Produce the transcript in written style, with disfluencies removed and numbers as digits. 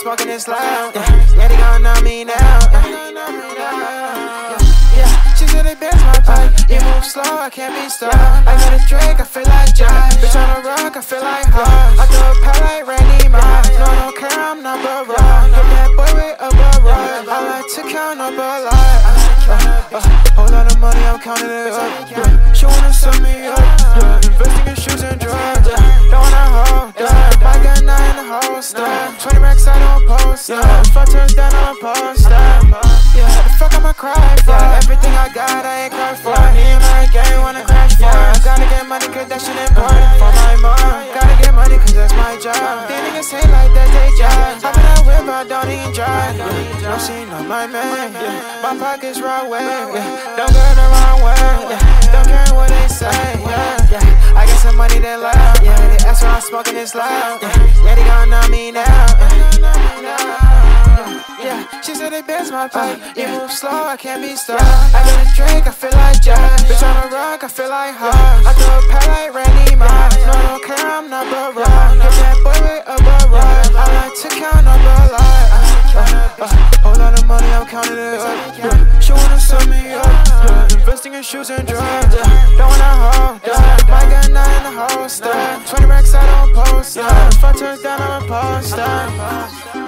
smoking this loud. Yeah, they gon' know me now. She said they bench my pipe. You move slow, I can't be stopped. I got a drink, I feel like Jack. Bitch on the rock, I feel like hot. I throw a pal like Randy Moss. No, I don't care, I'm number one. Hit that boy way up a ride. I like to count up a lot. Whole lot of money, I'm counting it up. She wanna sum me up. Investing in shoes and drugs. Don't wanna hold. My gun not in the holster. 20 racks I don't post. Fuck turns down on a poster. Yeah, the fuck I'ma cry for? Everything I got, I ain't cry for. Me and my gang wanna crash for. I gotta get money cause that shit important for my mom. Gotta get money cause that's my job. These niggas hate like that they job. Hop in that whip, I don't even drive. No, she not my man. My pockets right way. Don't go the wrong way. Don't care what they say. I got some money they love. They ask why I'm smoking this loud. Yeah, they gon' know me now. She said they bench my pipe. You move slow, I can't be stopped. I got a drink, I feel like Jack. Bitch on the rock, I feel like hot. I throw a pal like Randy Moss. No, I don't care, I'm number one. Hit that boy way up a ride. I like to count up a lot. Whole lot of money, I'm counting it up. She wanna sum me up. Investing in shoes and drugs. Don't wanna hold. My gun not in the holster. 20 racks I don't post. Fuck turns down on a poster.